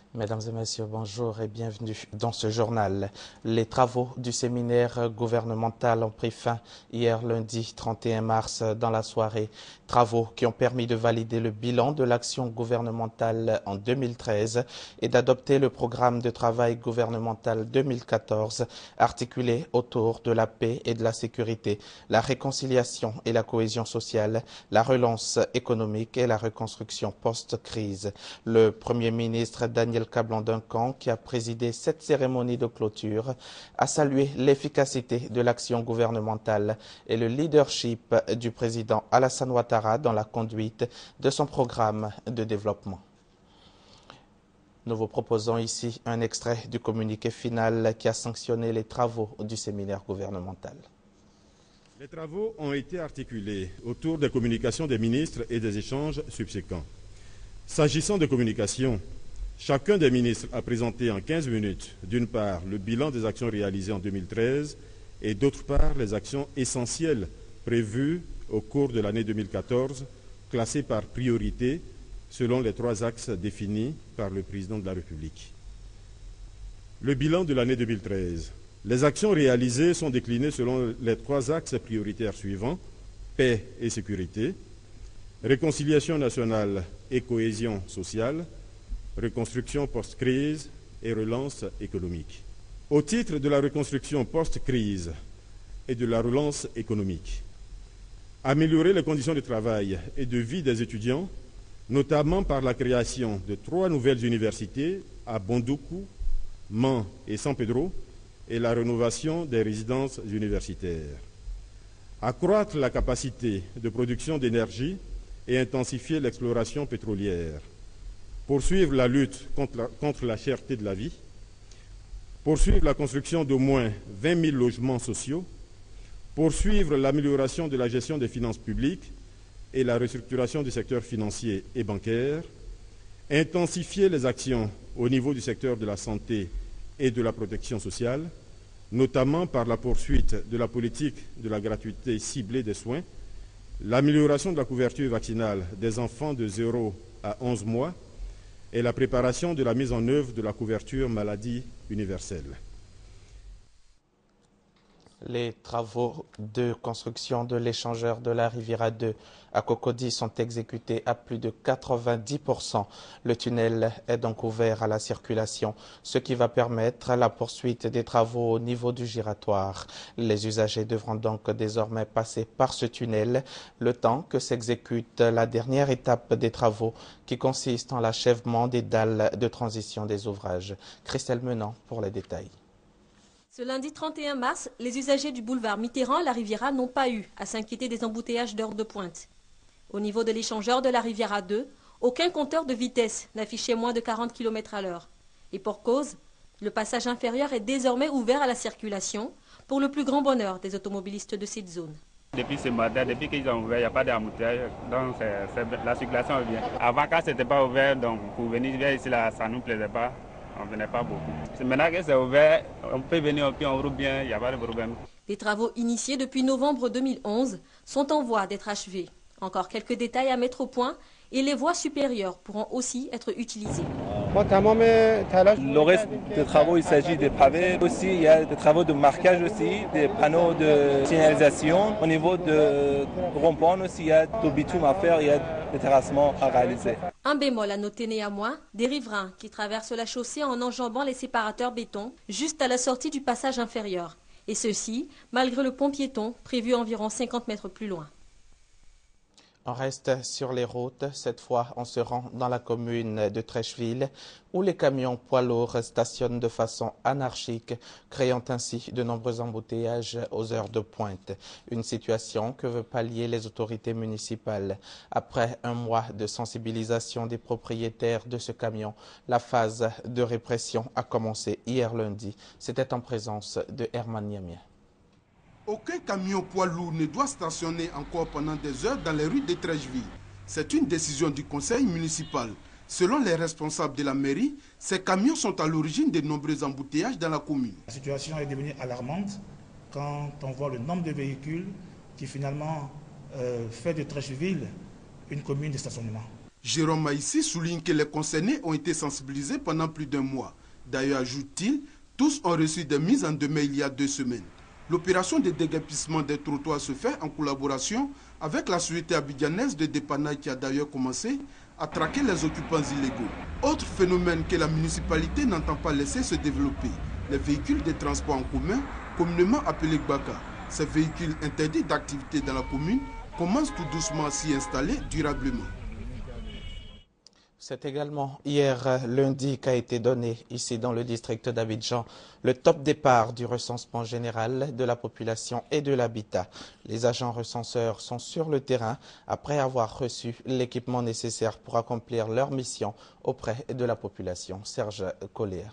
Mesdames et messieurs, bonjour et bienvenue dans ce journal. Les travaux du séminaire gouvernemental ont pris fin hier lundi 31 mars dans la soirée. Travaux qui ont permis de valider le bilan de l'action gouvernementale en 2013 et d'adopter le programme de travail gouvernemental 2014 articulé autour de la paix et de la sécurité, la réconciliation et la cohésion sociale, la relance économique et la reconstruction post-crise. Le Premier ministre Daniel Kablan-Duncan, qui a présidé cette cérémonie de clôture, a salué l'efficacité de l'action gouvernementale et le leadership du président Alassane Ouattara dans la conduite de son programme de développement. Nous vous proposons ici un extrait du communiqué final qui a sanctionné les travaux du séminaire gouvernemental. Les travaux ont été articulés autour des communications des ministres et des échanges subséquents. S'agissant de communication, chacun des ministres a présenté en 15 minutes, d'une part, le bilan des actions réalisées en 2013 et d'autre part, les actions essentielles prévues au cours de l'année 2014, classées par priorité selon les 3 axes définis par le président de la République. Le bilan de l'année 2013. Les actions réalisées sont déclinées selon les 3 axes prioritaires suivants: paix et sécurité, réconciliation nationale et cohésion sociale, reconstruction post-crise et relance économique. Au titre de la reconstruction post-crise et de la relance économique, améliorer les conditions de travail et de vie des étudiants, notamment par la création de 3 nouvelles universités à Bondoukou, Mans et San Pedro, et la rénovation des résidences universitaires. Accroître la capacité de production d'énergie et intensifier l'exploration pétrolière. Poursuivre la lutte contre la cherté de la vie. Poursuivre la construction d'au moins 20 000 logements sociaux. Poursuivre l'amélioration de la gestion des finances publiques et la restructuration du secteur financier et bancaire. Intensifier les actions au niveau du secteur de la santé et de la protection sociale, notamment par la poursuite de la politique de la gratuité ciblée des soins, l'amélioration de la couverture vaccinale des enfants de 0 à 11 mois et la préparation de la mise en œuvre de la couverture maladie universelle. Les travaux de construction de l'échangeur de la Riviera 2 à Cocody sont exécutés à plus de 90%. Le tunnel est donc ouvert à la circulation, ce qui va permettre la poursuite des travaux au niveau du giratoire. Les usagers devront donc désormais passer par ce tunnel le temps que s'exécute la dernière étape des travaux qui consiste en l'achèvement des dalles de transition des ouvrages. Christelle Menant pour les détails. Ce lundi 31 mars, les usagers du boulevard Mitterrand, la Riviera, n'ont pas eu à s'inquiéter des embouteillages d'heure de pointe. Au niveau de l'échangeur de la Riviera 2, aucun compteur de vitesse n'affichait moins de 40 km à l'heure. Et pour cause, le passage inférieur est désormais ouvert à la circulation pour le plus grand bonheur des automobilistes de cette zone. Depuis ce matin, depuis qu'ils ont ouvert, il n'y a pas d'embouteillage, donc la circulation est bien. Avant, quand ce n'était pas ouvert, donc pour venir ici, là, ça ne nous plaisait pas. On ne venait pas beaucoup. Maintenant que c'est ouvert, on peut venir, puis on roule bien, il n'y a pas de problème. Les travaux initiés depuis novembre 2011 sont en voie d'être achevés. Encore quelques détails à mettre au point et les voies supérieures pourront aussi être utilisées. Le reste des travaux, il s'agit des pavés. Aussi, il y a des travaux de marquage aussi, des panneaux de signalisation. Au niveau de rond-point aussi, il y a du bitume à faire, il y a des terrassements à réaliser. Un bémol à noter néanmoins, des riverains qui traversent la chaussée en enjambant les séparateurs béton juste à la sortie du passage inférieur. Et ceci, malgré le pont piéton prévu environ 50 mètres plus loin. On reste sur les routes. Cette fois, on se rend dans la commune de Treichville où les camions poids lourds stationnent de façon anarchique, créant ainsi de nombreux embouteillages aux heures de pointe. Une situation que veut pallier les autorités municipales. Après un mois de sensibilisation des propriétaires de ce camion, la phase de répression a commencé hier lundi. C'était en présence de Herman Niamia. Aucun camion poids lourd ne doit stationner encore pendant des heures dans les rues de Treichville. C'est une décision du conseil municipal. Selon les responsables de la mairie, ces camions sont à l'origine de nombreux embouteillages dans la commune. La situation est devenue alarmante quand on voit le nombre de véhicules qui finalement fait de Treichville une commune de stationnement. Jérôme Maïssi souligne que les concernés ont été sensibilisés pendant plus d'1 mois. D'ailleurs, ajoute-t-il, tous ont reçu des mises en demeure il y a 2 semaines. L'opération de déguerpissement des trottoirs se fait en collaboration avec la société abidjanaise de dépannage qui a d'ailleurs commencé à traquer les occupants illégaux. Autre phénomène que la municipalité n'entend pas laisser se développer, les véhicules de transport en commun, communément appelés Gbaka. Ces véhicules interdits d'activité dans la commune commencent tout doucement à s'y installer durablement. C'est également hier lundi qu'a été donné ici dans le district d'Abidjan le top départ du recensement général de la population et de l'habitat. Les agents recenseurs sont sur le terrain après avoir reçu l'équipement nécessaire pour accomplir leur mission auprès de la population. Serge Collier.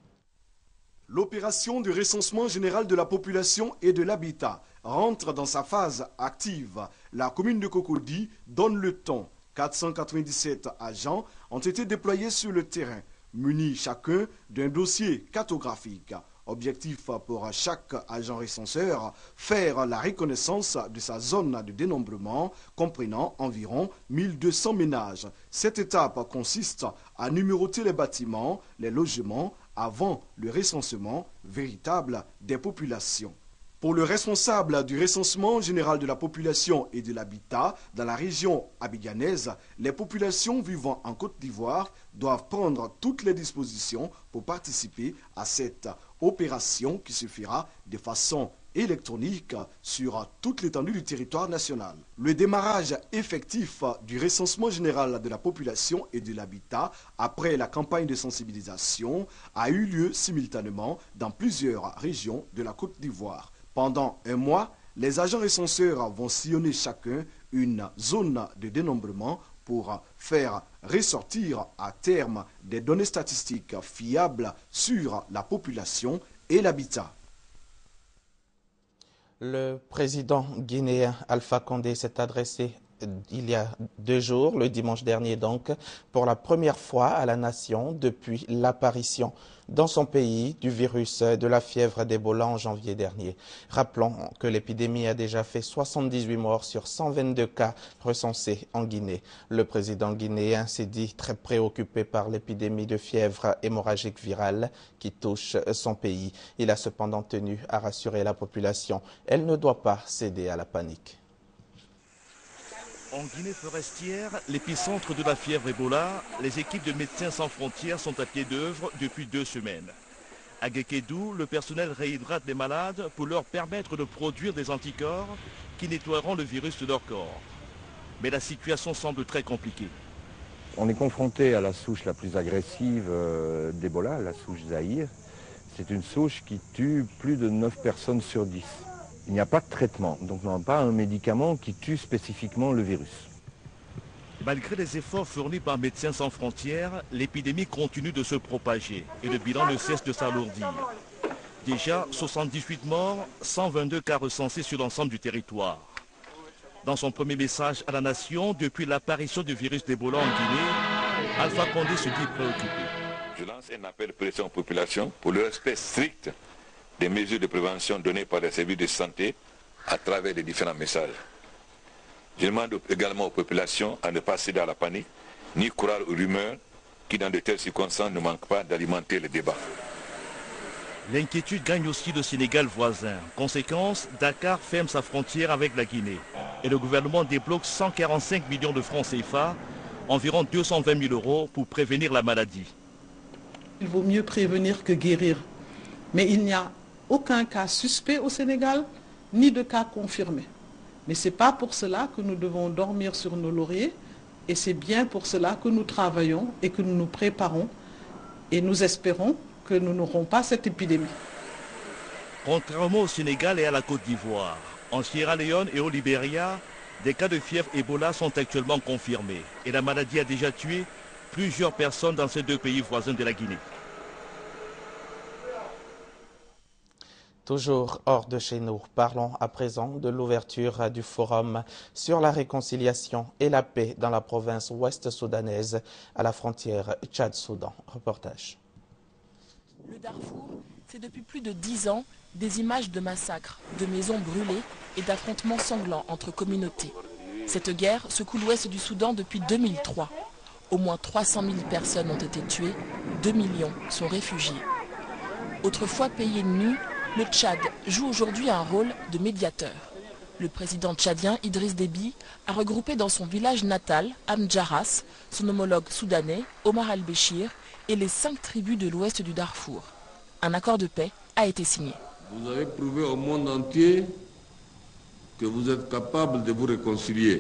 L'opération de recensement général de la population et de l'habitat rentre dans sa phase active. La commune de Cocody donne le ton. 497 agents ont été déployés sur le terrain, munis chacun d'un dossier cartographique. Objectif pour chaque agent recenseur, faire la reconnaissance de sa zone de dénombrement, comprenant environ 1200 ménages. Cette étape consiste à numéroter les bâtiments, les logements, avant le recensement véritable des populations. Pour le responsable du recensement général de la population et de l'habitat dans la région abidjanaise, les populations vivant en Côte d'Ivoire doivent prendre toutes les dispositions pour participer à cette opération qui se fera de façon électronique sur toute l'étendue du territoire national. Le démarrage effectif du recensement général de la population et de l'habitat après la campagne de sensibilisation a eu lieu simultanément dans plusieurs régions de la Côte d'Ivoire. Pendant 1 mois, les agents recenseurs vont sillonner chacun une zone de dénombrement pour faire ressortir à terme des données statistiques fiables sur la population et l'habitat. Le président guinéen Alpha Condé s'est adressé il y a 2 jours, le dimanche dernier donc, pour la première fois à la nation depuis l'apparition dans son pays du virus de la fièvre d'Ebola en janvier dernier. Rappelons que l'épidémie a déjà fait 78 morts sur 122 cas recensés en Guinée. Le président guinéen s'est dit très préoccupé par l'épidémie de fièvre hémorragique virale qui touche son pays. Il a cependant tenu à rassurer la population. Elle ne doit pas céder à la panique. En Guinée forestière, l'épicentre de la fièvre Ebola, les équipes de Médecins sans frontières sont à pied d'œuvre depuis 2 semaines. À Guékédou, le personnel réhydrate les malades pour leur permettre de produire des anticorps qui nettoieront le virus de leur corps. Mais la situation semble très compliquée. On est confronté à la souche la plus agressive d'Ebola, la souche Zaïre. C'est une souche qui tue plus de 9 personnes sur 10. Il n'y a pas de traitement, donc on n'a pas un médicament qui tue spécifiquement le virus. Malgré les efforts fournis par Médecins sans frontières, l'épidémie continue de se propager et le bilan ne cesse de s'alourdir. Déjà 78 morts, 122 cas recensés sur l'ensemble du territoire. Dans son premier message à la nation, depuis l'apparition du virus d'Ebola en Guinée, Alpha Condé se dit préoccupé. Je lance un appel de pression aux populations pour le respect strict des mesures de prévention données par les services de santé à travers les différents messages. Je demande également aux populations à ne pas céder à la panique, ni croire aux rumeurs qui, dans de telles circonstances, ne manquent pas d'alimenter le débat. L'inquiétude gagne aussi le Sénégal voisin. Conséquence, Dakar ferme sa frontière avec la Guinée. Et le gouvernement débloque 145 millions de francs CFA, environ 220 000 euros, pour prévenir la maladie. Il vaut mieux prévenir que guérir. Mais il n'y a aucun cas suspect au Sénégal, ni de cas confirmés. Mais ce n'est pas pour cela que nous devons dormir sur nos lauriers, et c'est bien pour cela que nous travaillons et que nous nous préparons, et nous espérons que nous n'aurons pas cette épidémie. Contrairement au Sénégal et à la Côte d'Ivoire, en Sierra Leone et au Libéria, des cas de fièvre Ebola sont actuellement confirmés, et la maladie a déjà tué plusieurs personnes dans ces 2 pays voisins de la Guinée. Toujours hors de chez nous, parlons à présent de l'ouverture du forum sur la réconciliation et la paix dans la province ouest soudanaise à la frontière Tchad-Soudan. Reportage. Le Darfour, c'est depuis plus de 10 ans des images de massacres, de maisons brûlées et d'affrontements sanglants entre communautés. Cette guerre secoue l'ouest du Soudan depuis 2003. Au moins 300 000 personnes ont été tuées, 2 millions sont réfugiés. Autrefois pays ennemi, le Tchad joue aujourd'hui un rôle de médiateur. Le président tchadien Idriss Déby a regroupé dans son village natal, Amdjaras, son homologue soudanais, Omar al-Béchir, et les 5 tribus de l'ouest du Darfour. Un accord de paix a été signé. Vous avez prouvé au monde entier que vous êtes capable de vous réconcilier.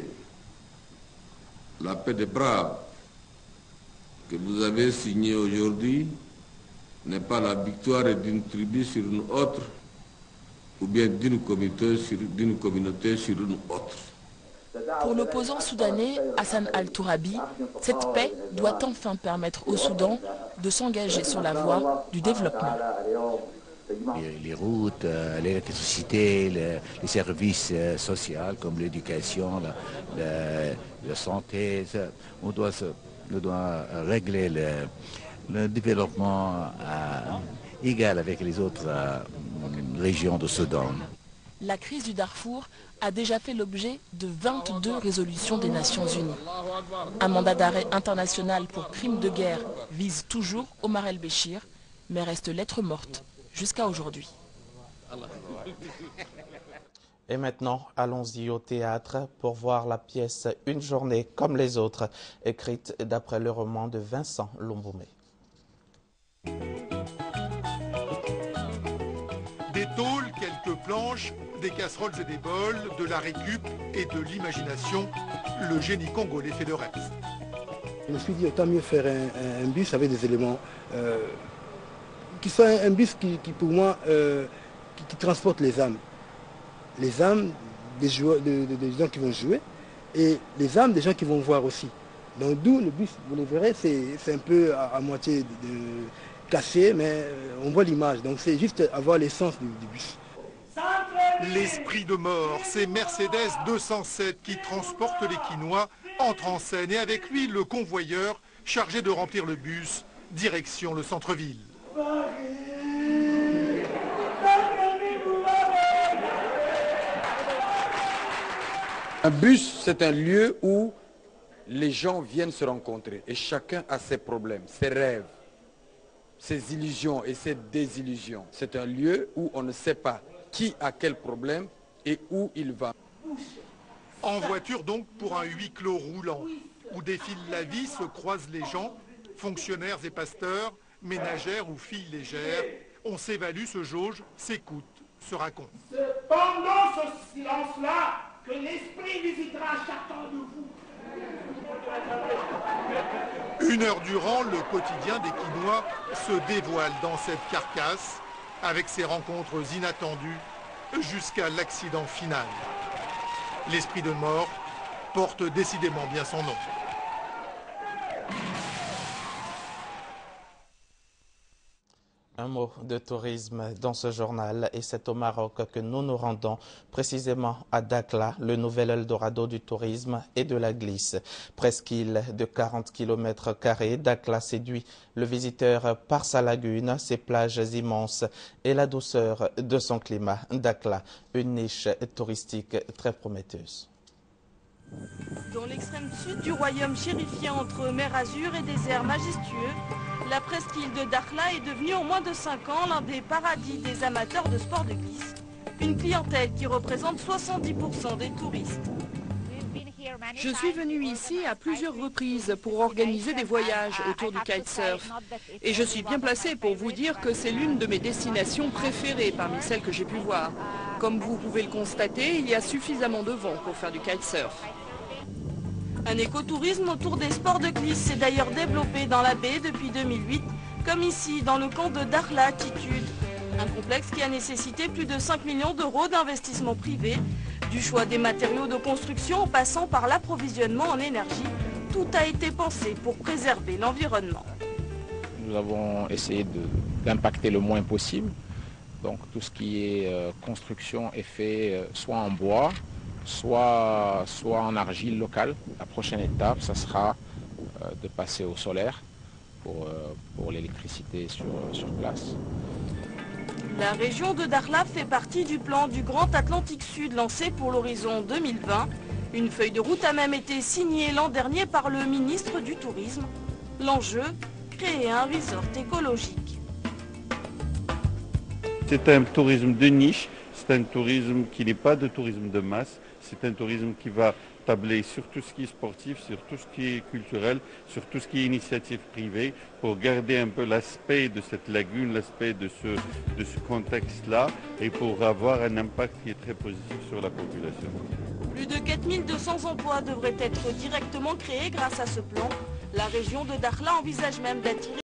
La paix des braves que vous avez signée aujourd'hui n'est pas la victoire d'une tribu sur une autre, ou bien d'une communauté sur une autre. Pour l'opposant soudanais Hassan al-Tourabi, cette paix doit enfin permettre au Soudan de s'engager sur la voie du développement. Les routes, l'électricité, les services sociaux comme l'éducation, la santé, on doit régler le développement égal avec les autres régions du Soudan. La crise du Darfour a déjà fait l'objet de 22 résolutions des Nations Unies. Un mandat d'arrêt international pour crimes de guerre vise toujours Omar el-Béchir, mais reste lettre morte jusqu'à aujourd'hui. Et maintenant, allons-y au théâtre pour voir la pièce « Une journée comme les autres », écrite d'après le roman de Vincent Lomboumé. Des tôles, quelques planches, des casseroles et des bols, de la récup et de l'imagination, le génie congolais fait le reste. Je me suis dit autant mieux faire un bus avec des éléments qui soit un bus qui pour moi qui transporte les âmes. Les âmes des gens qui vont jouer et les âmes des gens qui vont voir aussi. Donc d'où le bus, vous le verrez, c'est un peu à moitié cassé, mais on voit l'image. Donc c'est juste avoir l'essence du bus. L'esprit de mort, c'est Mercedes 207 qui transporte les Quinois, entre en scène et avec lui le convoyeur chargé de remplir le bus, direction le centre-ville. Un bus, c'est un lieu où les gens viennent se rencontrer et chacun a ses problèmes, ses rêves, ses illusions et ses désillusions. C'est un lieu où on ne sait pas qui a quel problème et où il va. En voiture donc pour un huis clos roulant, où défile la vie, se croisent les gens, fonctionnaires et pasteurs, ménagères ou filles légères. On s'évalue, se jauge, s'écoute, se raconte. C'est pendant ce silence-là que l'esprit visitera chacun de vous. 1 heure durant, le quotidien des Quinois se dévoile dans cette carcasse, avec ses rencontres inattendues, jusqu'à l'accident final. L'esprit de mort porte décidément bien son nom. Un mot de tourisme dans ce journal et c'est au Maroc que nous nous rendons, précisément à Dakhla, le nouvel Eldorado du tourisme et de la glisse. Presqu'île de 40 km², Dakhla séduit le visiteur par sa lagune, ses plages immenses et la douceur de son climat. Dakhla, une niche touristique très prometteuse. Dans l'extrême sud du royaume chérifié entre mer Azur et désert majestueux, la presqu'île de Dakhla est devenue en moins de 5 ans l'un des paradis des amateurs de sport de glisse. Une clientèle qui représente 70% des touristes. Je suis venue ici à plusieurs reprises pour organiser des voyages autour du kitesurf. Et je suis bien placée pour vous dire que c'est l'une de mes destinations préférées parmi celles que j'ai pu voir. Comme vous pouvez le constater, il y a suffisamment de vent pour faire du kitesurf. Un écotourisme autour des sports de glisse s'est d'ailleurs développé dans la baie depuis 2008, comme ici dans le camp de Dakhla Attitude. Un complexe qui a nécessité plus de 5 millions d'euros d'investissement privé. Du choix des matériaux de construction en passant par l'approvisionnement en énergie, tout a été pensé pour préserver l'environnement. Nous avons essayé d'impacter le moins possible. Donc tout ce qui est construction est fait soit en bois, soit en argile locale. La prochaine étape, ça sera de passer au solaire pour l'électricité sur place. La région de Dakhla fait partie du plan du Grand Atlantique Sud lancé pour l'horizon 2020. Une feuille de route a même été signée l'an dernier par le ministre du Tourisme. L'enjeu, créer un resort écologique. C'est un tourisme de niche, c'est un tourisme qui n'est pas de tourisme de masse, c'est un tourisme qui va tabler sur tout ce qui est sportif, sur tout ce qui est culturel, sur tout ce qui est initiative privée, pour garder un peu l'aspect de cette lagune, l'aspect de ce contexte-là, et pour avoir un impact qui est très positif sur la population. Plus de 4200 emplois devraient être directement créés grâce à ce plan. La région de Dakhla envisage même d'attirer